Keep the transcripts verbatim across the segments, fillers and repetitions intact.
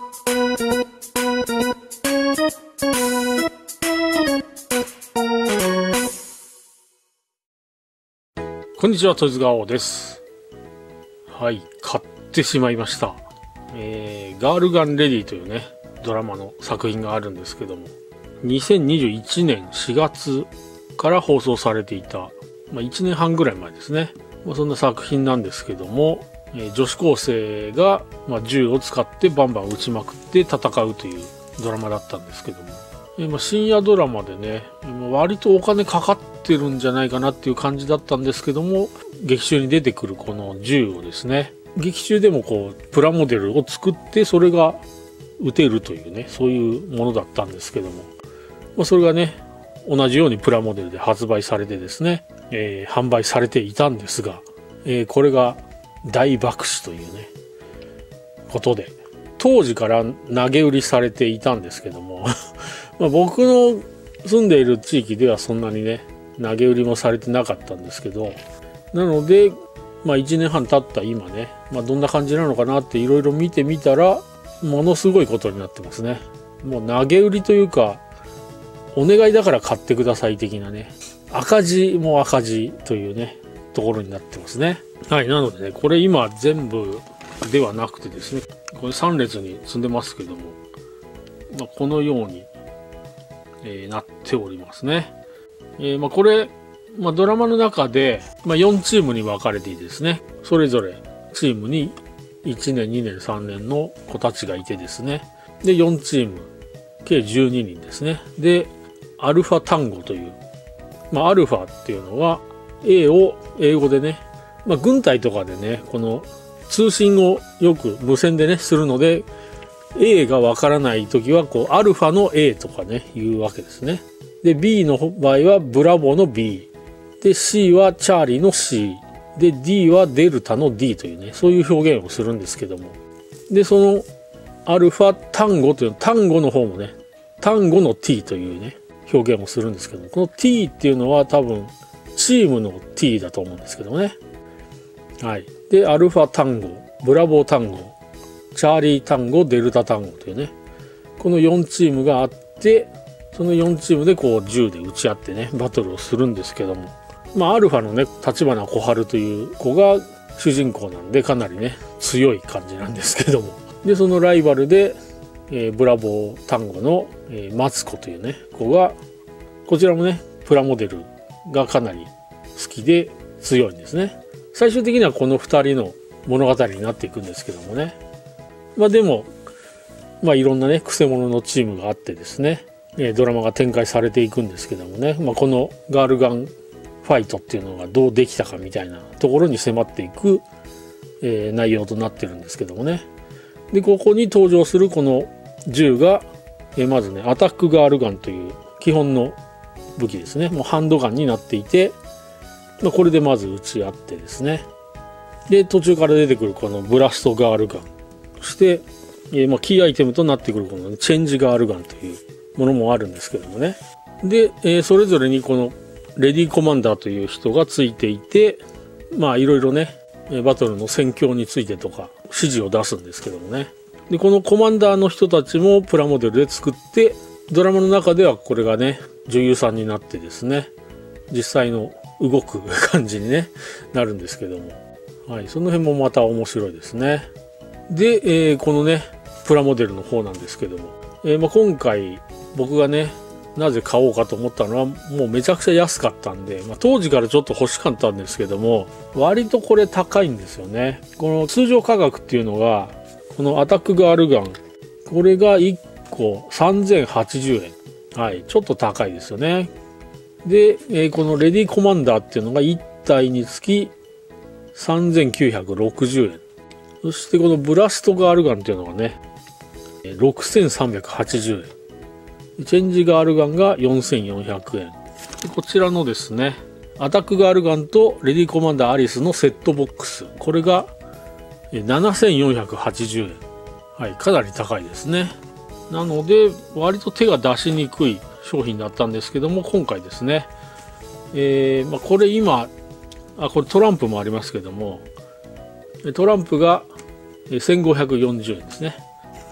こんにちは、戸塚王です。はい、買ってしまいました。えー、ガールガンレディというね、ドラマの作品があるんですけども、にせんにじゅういちねんしがつから放送されていた、まあ、いちねんはんぐらい前ですね。まあ、そんな作品なんですけども、えー、女子高生が、まあ、銃を使ってバンバン撃ちまくって戦うというドラマだったんですけども、えーまあ、深夜ドラマでね、割とお金かかってるんじゃないかなっていう感じだったんですけども、劇中に出てくるこの銃をですね、劇中でもこうプラモデルを作ってそれが撃てるというね、そういうものだったんですけども、まあ、それがね同じようにプラモデルで発売されてですね、えー、販売されていたんですが、えー、これが大爆死というねことで、当時から投げ売りされていたんですけどもまあ僕の住んでいる地域ではそんなにね投げ売りもされてなかったんですけど、なのでまあいちねんはん経った今ね、まあ、どんな感じなのかなっていろいろ見てみたら、ものすごいことになってますね。もう投げ売りというか、お願いだから買ってください的なね、赤字も赤字というねところになってますね。はい、なのでね、これ今全部ではなくてですね、これさん列に積んでますけども、まあ、このように、えー、なっておりますね。えー、まあこれ、まあ、ドラマの中で、まあ、よんチームに分かれていてですね、それぞれチームにいちねんにねんさんねんの子たちがいてですね、でよんチーム計じゅうににんですね。でアルファ単語という、まあ、アルファっていうのは A を英語でね、まあ、軍隊とかでねこの通信をよく無線でねするので、 A がわからない時はこうアルファの A とかね言うわけですね。で B の場合はブラボーの B で C はチャーリーの C で D はデルタの D というね、そういう表現をするんですけども、でそのアルファ単語という単語の方もね、単語の T というね表現をするんですけども、この T っていうのは多分チームの T だと思うんですけどもね。はい。でアルファ単語、ブラボー単語、チャーリー単語、デルタ単語というね、このよんチームがあって、そのよんチームでこう銃で撃ち合ってねバトルをするんですけども、まあアルファのね立花小春という子が主人公なんでかなりね強い感じなんですけども、でそのライバルで、えー、ブラボー単語の、えー、マツコというね子が、こちらもねプラモデルがかなり好きで強いんですね。最終的にはこのふたりの物語になっていくんですけどもね、まあでもまあいろんなねくせ者のチームがあってですね、ドラマが展開されていくんですけどもね、まあ、このガールガンファイトっていうのがどうできたかみたいなところに迫っていく、えー、内容となってるんですけどもね。でここに登場するこの銃が、えー、まずねアタックガールガンという基本の武器ですね。もうハンドガンになっていて、まあ、これでまず撃ち合ってですね、で途中から出てくるこのブラストガールガン、そして、えーまあ、キーアイテムとなってくるこのチェンジガールガンというものもあるんですけどもね。で、えー、それぞれにこのレディーコマンダーという人がついていて、まあいろいろねバトルの戦況についてとか指示を出すんですけどもね。でこのコマンダーの人たちもプラモデルで作って、ドラマの中ではこれがね女優さんになってですね、実際の動く感じに、ね、なるんですけども、はい、その辺もまた面白いですね。で、えー、このねプラモデルの方なんですけども、えーまあ、今回僕がねなぜ買おうかと思ったのは、もうめちゃくちゃ安かったんで、まあ、当時からちょっと欲しかったんですけども、割とこれ高いんですよね。この通常価格っていうのが、このアタックガールガン、これがいっこさんぜんはちじゅうえん、はい、ちょっと高いですよね。で、えー、このレディーコマンダーっていうのがいったいにつきさんぜんきゅうひゃくろくじゅうえん、そしてこのブラストガールガンっていうのがねろくせんさんびゃくはちじゅうえん、チェンジガールガンがよんせんよんひゃくえん、こちらのですねアタックガールガンとレディーコマンダーアリスのセットボックス、これがななせんよんひゃくはちじゅうえん、はい、かなり高いですね。なので割と手が出しにくい商品だったんですけども、今回ですね、えーまあ、これ今あこれトランプもありますけども、トランプがせんごひゃくよんじゅうえんですね。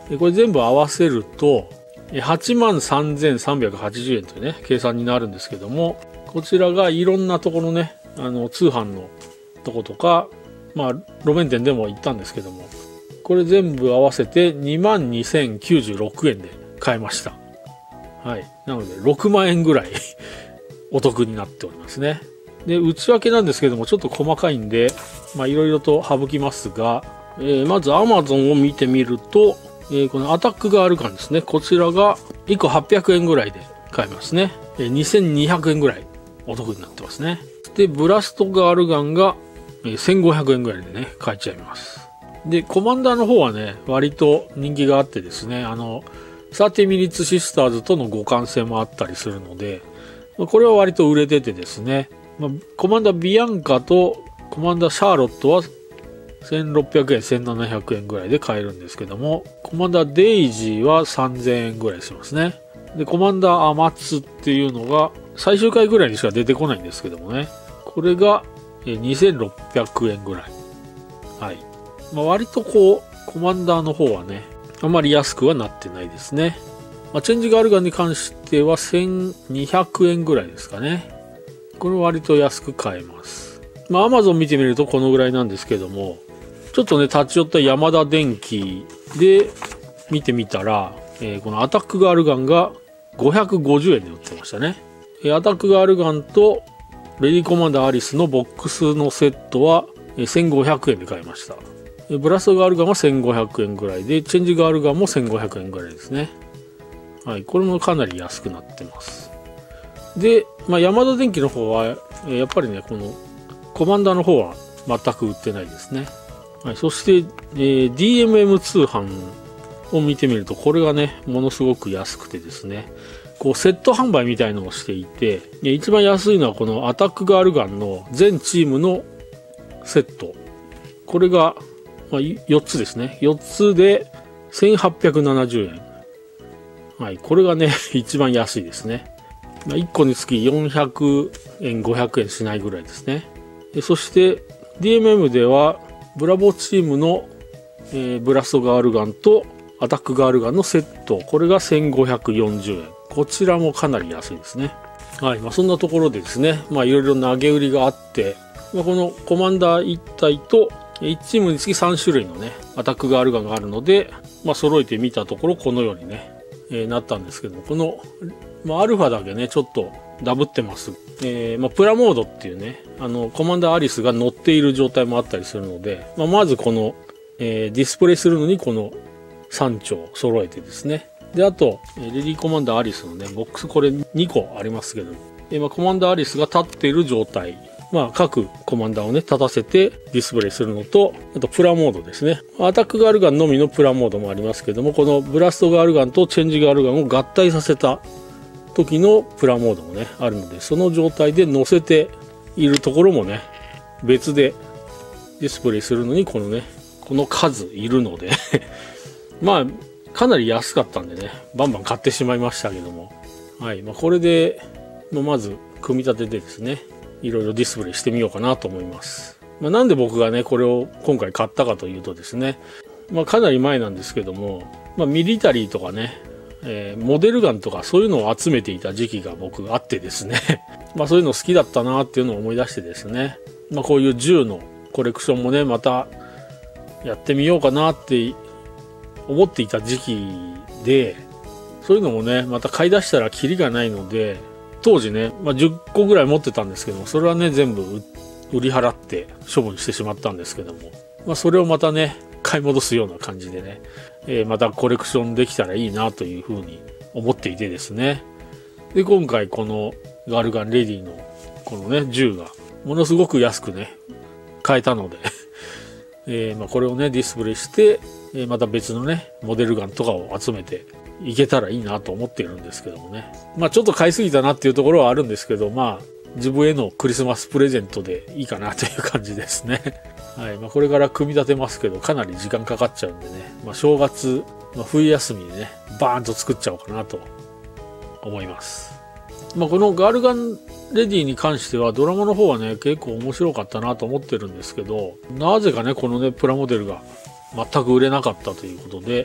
これ全部合わせると、はちまんさんぜんさんびゃくはちじゅうえんというね、計算になるんですけども、こちらがいろんなところね、あの、通販のとことか、まあ、路面店でも行ったんですけども、これ全部合わせてにまんにせんきゅうじゅうろくえんで買えました。はい。なので、ろくまんえんぐらいお得になっておりますね。で、内訳なんですけども、ちょっと細かいんで、まあ、いろいろと省きますが、えー、まず Amazon を見てみると、えー、このアタックガールガンですね。こちらがいっこはっぴゃくえんぐらいで買えますね。えー、にせんにひゃくえんぐらいお得になってますね。で、ブラストガールガンが、えー、せんごひゃくえんぐらいでね、買えちゃいます。で、コマンダーの方はね、割と人気があってですね、あの、さんじゅうミニッツシスターズとの互換性もあったりするので、これは割と売れててですね、まあ、コマンダービアンカとコマンダーシャーロットはせんろっぴゃくえん、せんななひゃくえんぐらいで買えるんですけども、コマンダーデイジーはさんぜんえんぐらいしますね。で、コマンダーアマツっていうのが最終回ぐらいにしか出てこないんですけどもね、これがにせんろっぴゃくえんぐらい。はい。まあ、割とこう、コマンダーの方はね、あまり安くはなってないですね。まあ、チェンジガールガンに関してはせんにひゃくえんぐらいですかね。これ割と安く買えます。まあ、Amazon 見てみるとこのぐらいなんですけども、ちょっとね、立ち寄ったヤマダ電機で見てみたら、えー、このアタックガールガンがごひゃくごじゅうえんで売ってましたね。アタックガールガンとレディコマンダーアリスのボックスのセットはせんごひゃくえんで買いました。ブラストガールガンはせんごひゃくえんぐらいで、チェンジガールガンもせんごひゃくえんぐらいですね。はい、これもかなり安くなってます。で、まあ、ヤマダ電機の方は、やっぱりね、このコマンダーの方は全く売ってないですね。はい、そして、えー、ディーエムエム 通販を見てみると、これがね、ものすごく安くてですね、こうセット販売みたいのをしていて、一番安いのはこのアタックガールガンの全チームのセット。これが、まあ、よっつですね。よっつでせんはっぴゃくななじゅうえん。はい、これがね、一番安いですね。まあ、いっこにつきよんひゃくえん、ごひゃくえんしないぐらいですね。でそして、ディーエムエム では、ブラボーチームの、えー、ブラストガールガンとアタックガールガンのセット。これがせんごひゃくよんじゅうえん。こちらもかなり安いですね。はい。まあ、そんなところでですね、まあ、いろいろ投げ売りがあって、まあ、このコマンダーいち体と、いちチームにつきさんしゅるいのね、アタックガールガンがあるので、まあ、揃えてみたところ、このようにね、えー、なったんですけども、この、まあ、アルファだけね、ちょっとダブってます。えー、まあ、プラモードっていうね、あの、コマンダーアリスが乗っている状態もあったりするので、まあ、まずこの、えー、ディスプレイするのにこのさん丁揃えてですね。で、あと、レディーコマンダーアリスのね、ボックスこれにこありますけど、えー、まあ、コマンダーアリスが立っている状態。まあ、各コマンダーをね、立たせてディスプレイするのと、あとプラモードですね。アタックガールガンのみのプラモードもありますけども、このブラストガールガンとチェンジガールガンを合体させた時のプラモードもね、あるので、その状態で乗せているところもね、別でディスプレイするのに、このね、この数いるので、まあ、かなり安かったんでね、バンバン買ってしまいましたけども。はい。まあ、これで、まあ、まず、組み立ててですね、いろいろディスプレイしてみようかなと思います。まあ、なんで僕がね、これを今回買ったかというとですね、まあ、かなり前なんですけども、まあ、ミリタリーとかね、えー、モデルガンとかそういうのを集めていた時期が僕あってですね、まあそういうの好きだったなっていうのを思い出してですね、まあこういう銃のコレクションもね、またやってみようかなって思っていた時期で、そういうのもね、また買い出したらキリがないので、当時ね、まあ、じゅっこぐらい持ってたんですけども、それはね、全部売り払って処分してしまったんですけども、まあ、それをまたね、買い戻すような感じでね、えー、またコレクションできたらいいなというふうに思っていてですね。で、今回このガールガンレディのこのね、銃がものすごく安くね、買えたので、えー、まあこれをね、ディスプレイして、えー、また別のね、モデルガンとかを集めていけたらいいなと思っているんですけどもね。まあちょっと買いすぎたなっていうところはあるんですけど、まあ自分へのクリスマスプレゼントでいいかなという感じですね。はい。まあこれから組み立てますけど、かなり時間かかっちゃうんでね。まあ正月、まあ、冬休みでね、バーンと作っちゃおうかなと思います。まあこのガールガンレディに関してはドラマの方はね、結構面白かったなと思ってるんですけど、なぜかね、このね、プラモデルが全く売れなかったということで、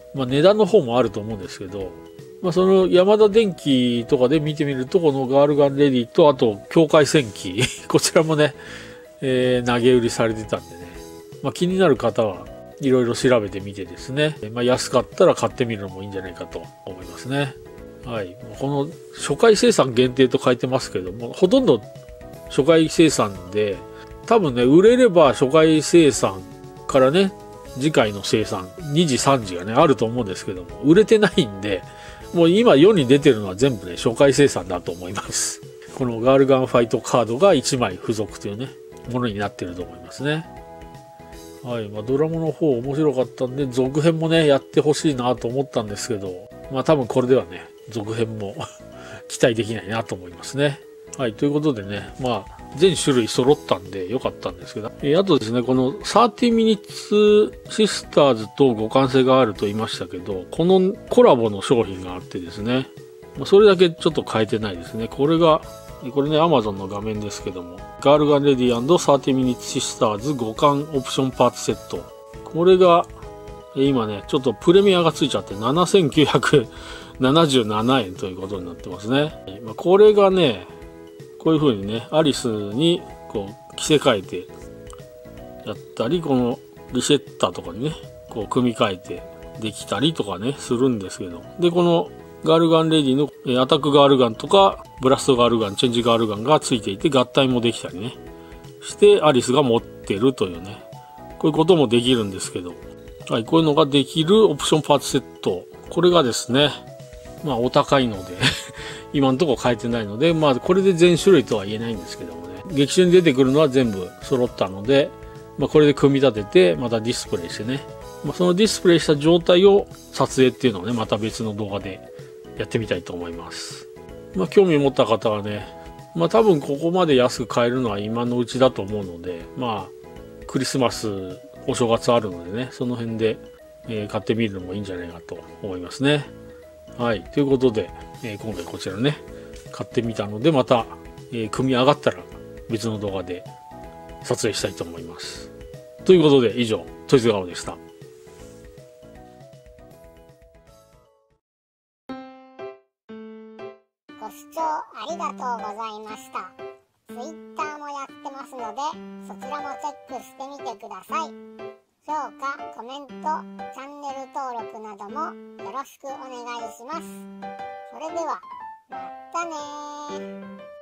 まあ値段の方もあると思うんですけど、まあそのヤマダ電機とかで見てみると、このガールガンレディと、あと境界戦記、こちらもね、えー、投げ売りされてたんでね、まあ気になる方はいろいろ調べてみてですね、まあ安かったら買ってみるのもいいんじゃないかと思いますね。はい。この初回生産限定と書いてますけども、ほとんど初回生産で、多分ね、売れれば初回生産からね、次回の生産、にじさんじがね、あると思うんですけども、売れてないんで、もう今世に出てるのは全部ね、初回生産だと思います。このガールガンファイトカードがいちまい付属というね、ものになってると思いますね。はい。まあ、ドラマの方面白かったんで、続編もね、やってほしいなと思ったんですけど、まあ多分これではね、続編も期待できないなと思いますね。はい。ということでね、まあ、全種類揃ったんで良かったんですけど、えー、あとですね、このさんじゅうミニッツシスターズと互換性があると言いましたけど、このコラボの商品があってですね、それだけちょっと変えてないですね。これが、これね、Amazon の画面ですけども、ガールガンレディ さんじゅうミニッツシスターズ互換オプションパーツセット。これが、今ね、ちょっとプレミアがついちゃってななせんきゅうひゃくななじゅうななえんということになってますね。これがね、こういう風にね、アリスにこう着せ替えてやったり、このリセッターとかにね、こう組み替えてできたりとかね、するんですけど。で、このガールガンレディのアタックガールガンとか、ブラストガールガン、チェンジガールガンがついていて合体もできたりね、してアリスが持ってるというね、こういうこともできるんですけど。はい、こういうのができるオプションパーツセット。これがですね、まあお高いので、今のところ変えてないので、まあこれで全種類とは言えないんですけどもね。劇中に出てくるのは全部揃ったので、まあこれで組み立てて、またディスプレイしてね。まあそのディスプレイした状態を撮影っていうのをね、また別の動画でやってみたいと思います。まあ興味持った方はね、まあ多分ここまで安く買えるのは今のうちだと思うので、まあクリスマス、お正月あるのでね、その辺で、えー、買ってみるのもいいんじゃないかと思いますね。はい。ということで、えー、今回こちらね、買ってみたので、また、えー、組み上がったら別の動画で撮影したいと思います。ということで、以上、トイズガオでした。 ご視聴ありがとうございました。Twitter もやってますので、そちらもチェックしてみてください。評価、コメント、チャンネル登録などもよろしくお願いします。それでは、またねー。